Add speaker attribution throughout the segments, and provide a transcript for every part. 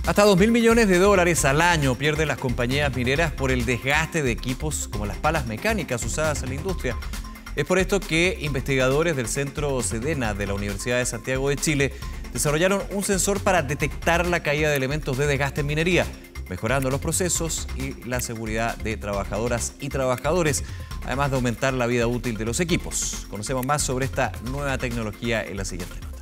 Speaker 1: Hasta 2.000 millones de dólares al año pierden las compañías mineras por el desgaste de equipos como las palas mecánicas usadas en la industria. Es por esto que investigadores del Centro SEDENA de la Universidad de Santiago de Chile desarrollaron un sensor para detectar la caída de elementos de desgaste en minería, mejorando los procesos y la seguridad de trabajadoras y trabajadores, además de aumentar la vida útil de los equipos. Conocemos más sobre esta nueva tecnología en la siguiente nota.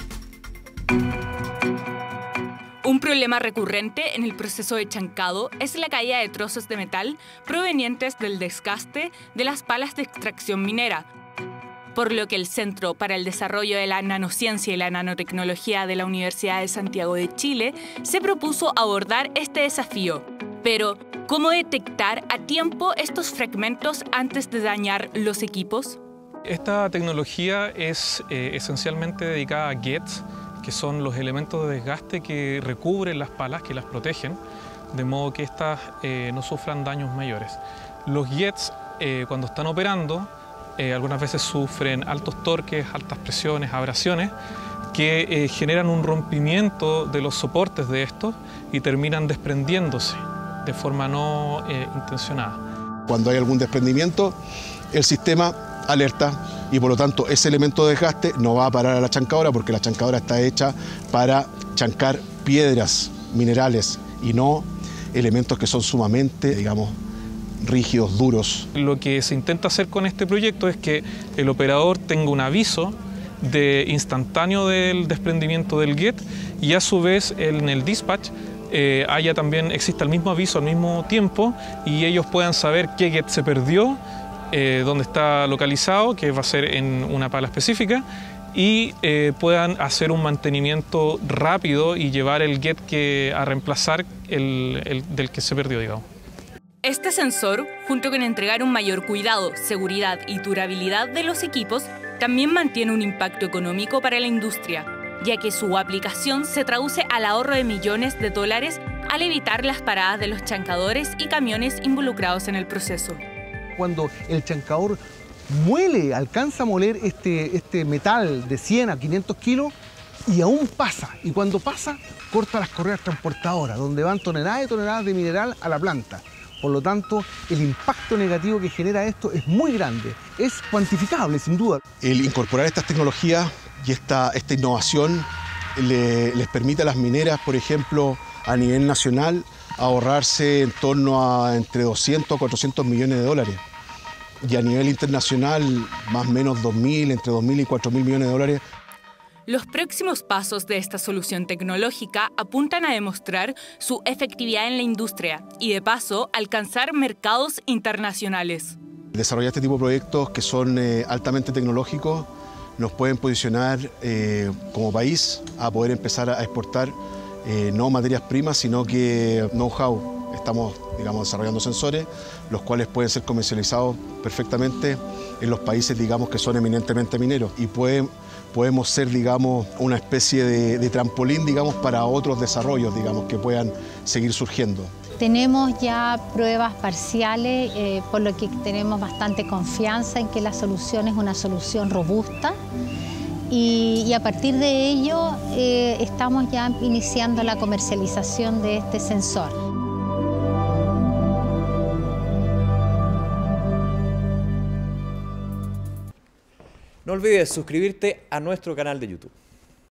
Speaker 2: Un problema recurrente en el proceso de chancado es la caída de trozos de metal provenientes del desgaste de las palas de extracción minera, por lo que el Centro para el Desarrollo de la Nanociencia y la Nanotecnología de la Universidad de Santiago de Chile se propuso abordar este desafío. Pero, ¿cómo detectar a tiempo estos fragmentos antes de dañar los equipos?
Speaker 3: Esta tecnología es esencialmente dedicada a gates, que son los elementos de desgaste que recubren las palas, que las protegen, de modo que éstas no sufran daños mayores. Los jets, cuando están operando, algunas veces sufren altos torques, altas presiones, abrasiones, que generan un rompimiento de los soportes de estos y terminan desprendiéndose de forma no intencionada.
Speaker 4: Cuando hay algún desprendimiento, el sistema alerta y por lo tanto ese elemento de desgaste no va a parar a la chancadora, porque la chancadora está hecha para chancar piedras, minerales y no elementos que son sumamente, digamos, rígidos, duros.
Speaker 3: Lo que se intenta hacer con este proyecto es que el operador tenga un aviso instantáneo del desprendimiento del get y a su vez en el dispatch exista el mismo aviso al mismo tiempo y ellos puedan saber qué get se perdió, dónde está localizado, que va a ser en una pala específica, y puedan hacer un mantenimiento rápido y llevar el get a reemplazar el del que se perdió, digamos.
Speaker 2: Este sensor, junto con entregar un mayor cuidado, seguridad y durabilidad de los equipos, también mantiene un impacto económico para la industria, ya que su aplicación se traduce al ahorro de millones de dólares al evitar las paradas de los chancadores y camiones involucrados en el proceso.
Speaker 5: Cuando el chancador muele, alcanza a moler este metal de 100 a 500 kilos y aún pasa. Y cuando pasa, corta las correas transportadoras, donde van toneladas y toneladas de mineral a la planta. Por lo tanto, el impacto negativo que genera esto es muy grande, es cuantificable sin duda.
Speaker 4: El incorporar estas tecnologías y esta innovación les permite a las mineras, por ejemplo, a nivel nacional, ahorrarse en torno a entre 200 a 400 millones de dólares. Y a nivel internacional, más o menos entre 2.000 y 4.000 millones de dólares.
Speaker 2: Los próximos pasos de esta solución tecnológica apuntan a demostrar su efectividad en la industria y, de paso, alcanzar mercados internacionales.
Speaker 4: Desarrollar este tipo de proyectos que son altamente tecnológicos nos pueden posicionar como país a poder empezar a exportar no materias primas, sino que know-how. Estamos, digamos, desarrollando sensores, los cuales pueden ser comercializados perfectamente en los países, digamos, que son eminentemente mineros. Y podemos ser, digamos, una especie de trampolín, digamos, para otros desarrollos, digamos, que puedan seguir surgiendo.
Speaker 6: Tenemos ya pruebas parciales, por lo que tenemos bastante confianza en que la solución es una solución robusta. Y a partir de ello estamos ya iniciando la comercialización de este sensor.
Speaker 1: No olvides suscribirte a nuestro canal de YouTube.